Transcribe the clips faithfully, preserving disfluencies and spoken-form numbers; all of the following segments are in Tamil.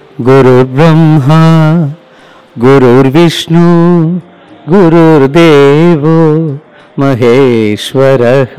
गुरुर्ब्रह्मा गुरुर्विष्णु गुरुर्देवो महेश्वरः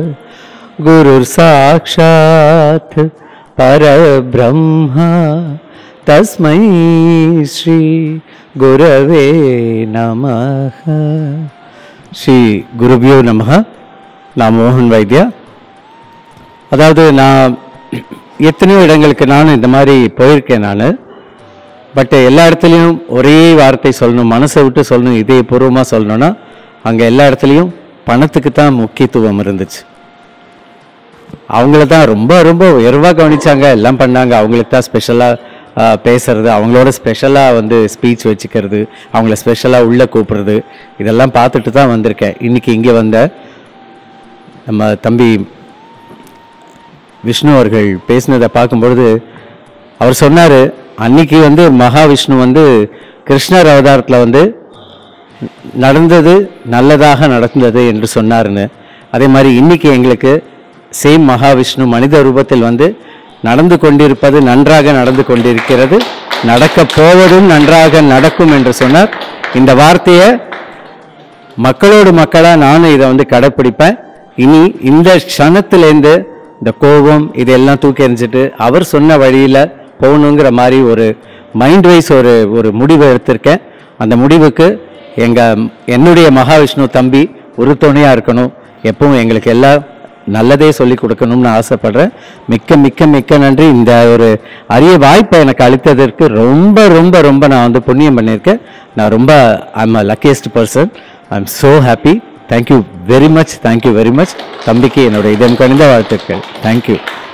गुरुर्साक्षात् परब्रह्म तस्मै श्री गुरवे नमः. श्री गुरुभ्यो नमः. நான் மோகன் வைத்தியா. அதாவது நான் எத்தனையோ இடங்களுக்கு நான் இந்த மாதிரி போயிருக்கேன். நான் பட் எல்லா இடத்துலையும் ஒரே வார்த்தை சொல்லணும், மனசை விட்டு சொல்லணும், இதயபூர்வமாக சொல்லணும்னா அங்கே எல்லா இடத்துலையும் பணத்துக்கு தான் முக்கியத்துவம் இருந்துச்சு. அவங்கள தான் ரொம்ப ரொம்ப உயர்வாக கவனிச்சாங்க, எல்லாம் பண்ணாங்க. அவங்களுக்கு தான் ஸ்பெஷலாக பேசுறது, அவங்களோட ஸ்பெஷலாக வந்து ஸ்பீச் வச்சுக்கிறது, அவங்கள ஸ்பெஷலாக உள்ளே கூப்பிடுறது, இதெல்லாம் பார்த்துட்டு தான் வந்திருக்கேன். இன்றைக்கி இங்கே வந்த நம்ம தம்பி விஷ்ணு அவர்கள் பேசினதை பார்க்கும்பொழுது அவர் சொன்னார், அன்னைக்கு வந்து மகாவிஷ்ணு வந்து கிருஷ்ணர் அவதாரத்தில் வந்து நடந்தது நல்லதாக நடந்தது என்று சொன்னார்னு. அதே மாதிரி இன்றைக்கி எங்களுக்கு சேம் மகாவிஷ்ணு மனித ரூபத்தில் வந்து நடந்து கொண்டிருப்பது நன்றாக நடந்து கொண்டிருக்கிறது, நடக்கப் போவதும் நன்றாக நடக்கும் என்று சொன்னார். இந்த வார்த்தையை மக்களோடு மக்களாக நானும் இதை வந்து கடைப்பிடிப்பேன். இனி இந்த க்ஷணத்திலேருந்து இந்த கோபம் இதெல்லாம் தூக்கி எறிஞ்சிட்டு அவர் சொன்ன வழியில் போகணுங்கிற மாதிரி ஒரு மைண்ட் வைஸ் ஒரு ஒரு முடிவு எடுத்திருக்கேன். அந்த முடிவுக்கு எங்கள் என்னுடைய மகாவிஷ்ணு தம்பி ஒரு துணையாக இருக்கணும், எப்பவும் எங்களுக்கு எல்லாம் நல்லதே சொல்லி கொடுக்கணும்னு ஆசைப்படுறேன். மிக்க மிக்க மிக்க நன்றி. இந்த ஒரு அரிய வாய்ப்பை எனக்கு அளித்ததற்கு ரொம்ப ரொம்ப ரொம்ப நான் வந்து புண்ணியம் பண்ணியிருக்கேன். நான் ரொம்ப I am a luckiest person. I am so happy. Thank you very much. Thank you very much. தம்பிக்கு என்னோட இதயம் கணிந்த வாழ்த்துக்கள். தேங்க்யூ.